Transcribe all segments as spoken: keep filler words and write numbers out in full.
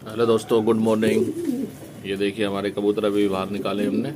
Hello दोस्तों, good morning. ये देखिए हमारे कबूतर अभी बाहर निकाले हमने।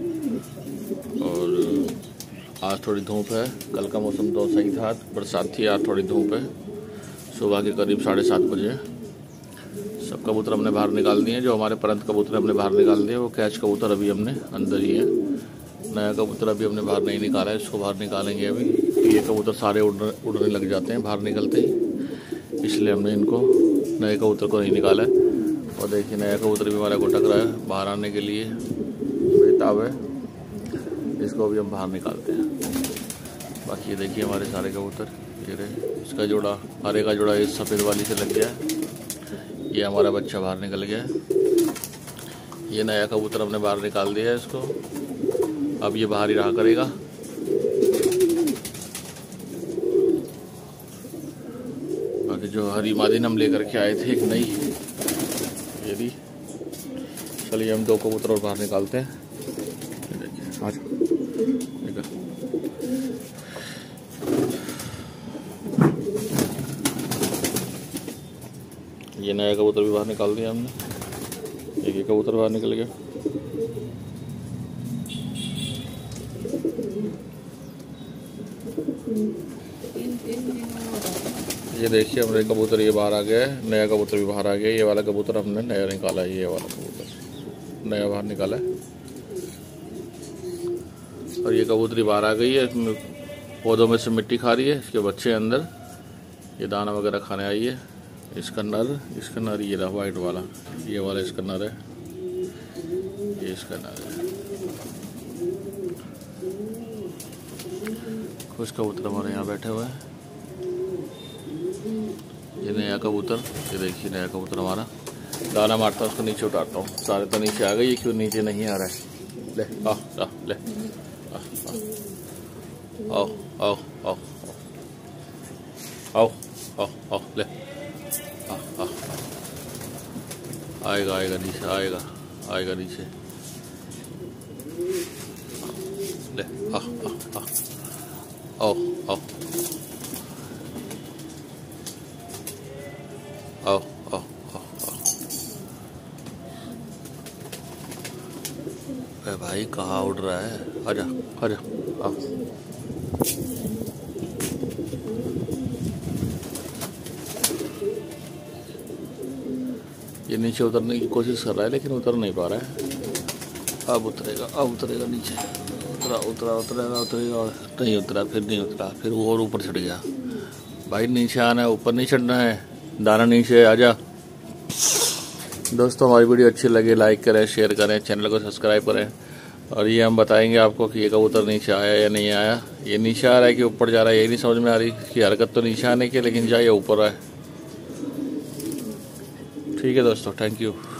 और आज थोड़ी धूप है। कल का मौसम तो सही था, बरसात थी, आज थोड़ी धूप है। सुबह के करीब साढ़े सात बजे सब कबूतर हमने बाहर निकाल दिए। जो हमारे परंत कबूतर हमने बाहर निकाल दिए, वो कैच कबूतर अभी हमने अंदर ही है। नया कबूतर अभी हमने बाहर नहीं निकाला है, इसको बाहर निकालेंगे अभी। ये कबूतर सारे उड़ने उड़ने लग जाते हैं बाहर निकलते ही, इसलिए हमने इनको नए कबूतर को नहीं निकाला है। और देखिए नया कबूतर भी हमारा घुटक रहा है बाहर आने के लिए, बेताब है। इसको अभी हम बाहर निकालते हैं। बाकी ये देखिए हमारे सारे कबूतर, ये रहे। इसका जोड़ा, हरे का जोड़ा इस सफ़ेद वाली से लग गया है। ये हमारा बच्चा बाहर निकल गया है। ये नया कबूतर हमने बाहर निकाल दिया है इसको। अब ये बाहर ही रहा करेगा। बाकी जो हरी मादिन हम लेकर के आए थे एक नई, ये भी। चलिए हम दो कबूतर और बाहर निकालते हैं। देखिए आज ये नया कबूतर भी बाहर निकाल दिया हमने। एक ही कबूतर बाहर निकल गया। ये देखिए हमारे कबूतर ये बाहर आ गया है। नया कबूतर भी बाहर आ गया। ये वाला कबूतर हमने नया निकाला है। ये वाला कबूतर नया बाहर निकाला है। और ये कबूतरी बाहर आ गई है। इसमें पौधों में से मिट्टी खा रही है। इसके बच्चे अंदर ये दाना वगैरह खाने आई है। इसका नर, इसका नर ये रहा वाइट वाला, ये वाला इसका नर है। ये इसका नर है। कुछ कबूतर हमारे यहाँ बैठे हुए हैं। ये नया कबूतर, ये देखिए नया कबूतर हमारा। दाना मारता हूँ, उसको नीचे उतारता हूँ। सारे तो नीचे आ गए। ये क्यों नीचे नहीं आ रहा है? ले आ, आ, ले आओ आओ आओ आओ आओ आओ ले आ, आ, आएगा आएगा नीचे, आएगा आएगा नीचे। ले आ आ आ आओ आओ आओ आओ आओ आओ। भाई कहाँ उड़ रहा है? आजा आजा आओ। ये नीचे उतरने की कोशिश कर रहा है लेकिन उतर नहीं पा रहा है। अब उतरेगा, अब उतरेगा नीचे। उतरा उतरा उतरेगा उतरेगा नहीं उतरा, फिर नहीं उतरा, फिर वो और ऊपर चढ़ गया। भाई नीचे आना है, ऊपर नहीं चढ़ना है। दाना नीचे आजा। दोस्तों हमारी वीडियो अच्छी लगे लाइक करें, शेयर करें, चैनल को सब्सक्राइब करें। और ये हम बताएंगे आपको कि ये कबूतर नीचे आया या नहीं आया। ये नीचे आ रहा है कि ऊपर जा रहा है, ये नहीं समझ में आ रही। कि हरकत तो नीचे आने की, लेकिन जाए ऊपर है। ठीक है दोस्तों, थैंक यू।